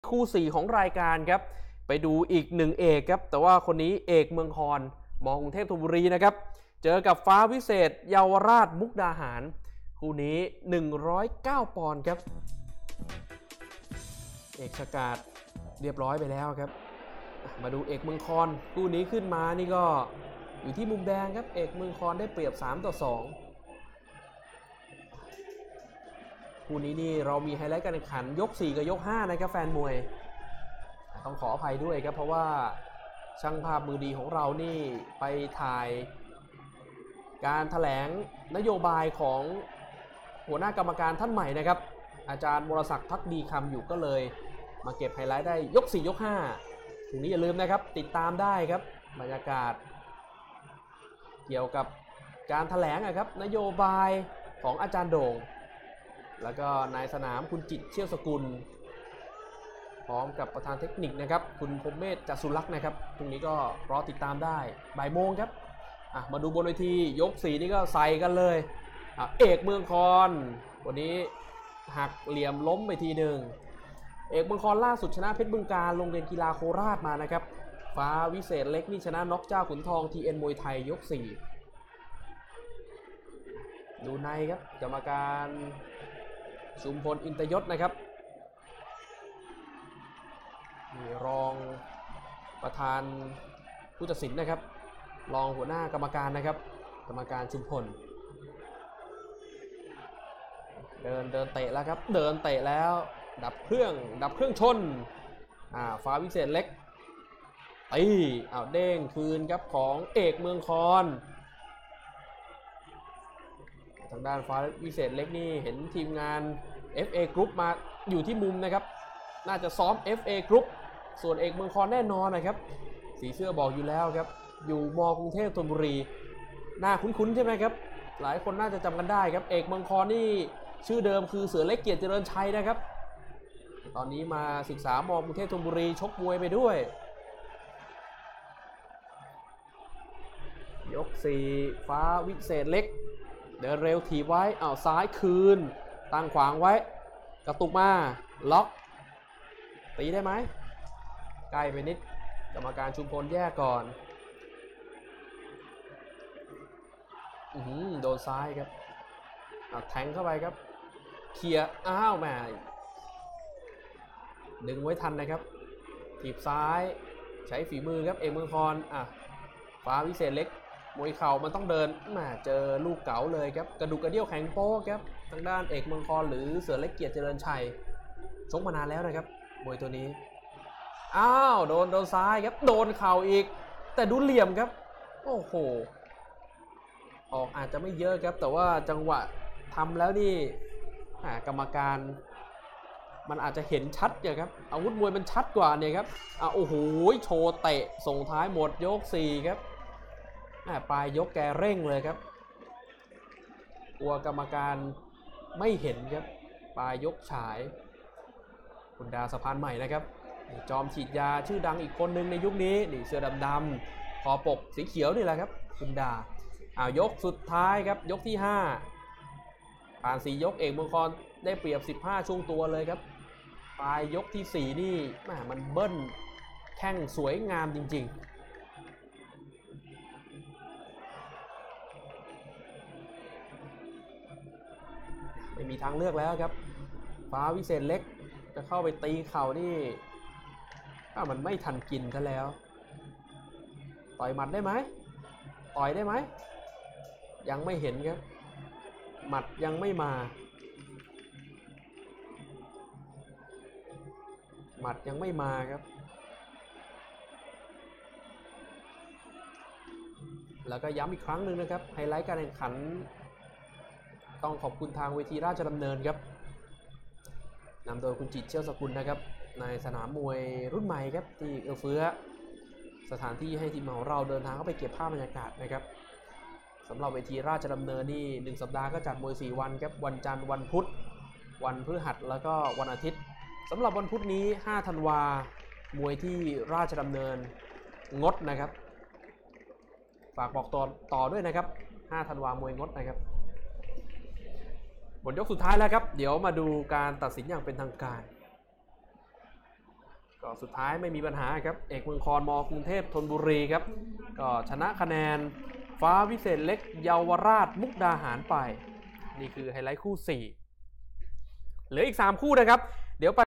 คู่4ของรายการครับไปดูอีก1เอกครับแต่ว่าคนนี้เอกเมืองคอนมกรุงเทพธนบุรีนะครับเจอกับฟ้าวิเศษเยาวราชมุกดาหารคู่นี้109ปอนด์ครับเอกสกาดเรียบร้อยไปแล้วครับมาดูเอกเมืองคอนคู่นี้ขึ้นมานี่ก็อยู่ที่มุมแดงครับเอกเมืองคอนได้เปรียบ3-2คู่นี้นี่เรามีไฮไลท์การแข่งขันยก4กับยก5นะครับแฟนมวยต้องขออภัยด้วยครับเพราะว่าช่างภาพมือดีของเรานี่ไปถ่ายการแถลงนโยบายของหัวหน้ากรรมการท่านใหม่นะครับอาจารย์วรศักดิ์ภักดีคำอยู่ก็เลยมาเก็บไฮไลท์ได้ยก4ยก5ถึงนี้อย่าลืมนะครับติดตามได้ครับบรรยากาศเกี่ยวกับการแถลงครับนโยบายของอาจารย์โด่งแล้วก็นายสนามคุณจิตเชี่ยวสกุลพร้อมกับประธานเทคนิคนะครับคุณพรหมเมธจัสุลักษณ์นะครับตรงนี้ก็รอติดตามได้บ่ายโมงครับมาดูบนเวทียก4นี่ก็ใส่กันเลยเอกเมืองคอนวันนี้หักเหลี่ยมล้มไปทีหนึ่งเอกเมืองคอนล่าสุดชนะเพชรบึงกาฬโรงเรียนกีฬาโคราชมานะครับฟ้าวิเศษเล็กนี่ชนะน็อกเจ้าขุนทอง TN มวยไทยยก4ดูในครับกรรมการชุมพลอินทยศนะครับมีรองประธานผู้ตัดสินนะครับรองหัวหน้ากรรมการนะครับกรรมการชุมพลเดินเตะแล้วครับเดินเตะแล้วดับเครื่องชนฟ้าวิเศษเล็กเด้งคืนครับของเอกเมืองคอนทางด้านฟ้าวิเศษเล็กนี่เห็นทีมงาน FA Group มาอยู่ที่มุมนะครับน่าจะซ้อม FA Group ส่วนเอกเมืองคอนแน่นอนนะครับสีเสื้อบอกอยู่แล้วครับอยู่มกรุงเทพธนบุรีน่าคุ้นๆใช่ไหมครับหลายคนน่าจะจำกันได้ครับเอกเมืองคอนนี่ชื่อเดิมคือเสือเล็กเกียรติเจริญชัยนะครับตอนนี้มาศึกษามกรุงเทพธนบุรีชกมวยไปด้วยยก4ฟ้าวิเศษเล็กเดินเร็วถีบไว้ซ้ายคืนตั้งขวางไว้กระตุกมาล็อกตีได้ไหมใกล้ไปนิดกรรมการชุมพลแยกก่อนโดนซ้ายครับแทงเข้าไปครับเคลียร์แหมดึงไว้ทันนะครับถีบซ้ายใช้ฝีมือครับเอกเมืองคอนฟ้าวิเศษเล็กมวยเข่ามันต้องเดินเจอลูกเก๋าเลยครับกระดูกกระเดี่ยวแข็งโป๊กครับทางด้านเอกเมืองคอนหรือเสือเล็กเกียรติเจริญชัยชกมานานแล้วนะครับมวยตัวนี้โดนซ้ายครับโดนเข่าอีกแต่ดูเหลี่ยมครับโอ้โหออกอาจจะไม่เยอะครับแต่ว่าจังหวะทำแล้วนี่กรรมการมันอาจจะเห็นชัดอย่างครับอาวุธมวยมันชัดกว่าเนี่ยครับโอ้โหโชว์เตะส่งท้ายหมดยก4ครับปลายยกแกเร่งเลยครับกลัวกรรมการไม่เห็นครับปลายยกฉายคุณดาสะพานใหม่นะครับจอมฉีดยาชื่อดังอีกคนนึงในยุคนี้นี่เสื้อดำๆคอปกสีเขียวนี่แหละครับคุณดายกสุดท้ายครับยกที่5ผ่าน4ยกเอกเมืองคอนได้เปรียบ15ช่วงตัวเลยครับปลายยกที่4นี่มันเบิ้ลแข้งสวยงามจริงๆไม่มีทางเลือกแล้วครับฟ้าวิเศษเล็กจะเข้าไปตีเข่านี่มันไม่ทันกินซะแล้วต่อยหมัดได้ไหมต่อยได้ไหมยังไม่เห็นครับหมัดยังไม่มาหมัดยังไม่มาครับแล้วก็ย้ำอีกครั้งหนึ่งนะครับไฮไลท์การแข่งขันต้องขอบคุณทางเวทีราชดำเนินครับนำโดยคุณจิตเชี่ยวสกุลนะครับในสนามมวยรุ่นใหม่ครับที่เอื้อเฟื้อสถานที่ให้ทีมของเราเดินทางเข้าไปเก็บภาพบรรยากาศนะครับสำหรับเวทีราชดำเนินนี่1สัปดาห์ก็จัดมวย4วันครับวันจันทร์วันพุธวันพฤหัสแล้วก็วันอาทิตย์สำหรับวันพุธนี้5ธันวามวยที่ราชดำเนินงดนะครับฝากบอกต่อด้วยนะครับ5ธันวามวยงดนะครับหมดยกสุดท้ายแล้วครับเดี๋ยวมาดูการตัดสินอย่างเป็นทางการก็สุดท้ายไม่มีปัญหาครับเอกเมืองคอนมกรุงเทพธนบุรีครับก็ชนะคะแนนฟ้าวิเศษเล็กเยาวราชมุกดาหารไปนี่คือไฮไลท์คู่4เหลืออีก3คู่นะครับเดี๋ยวไป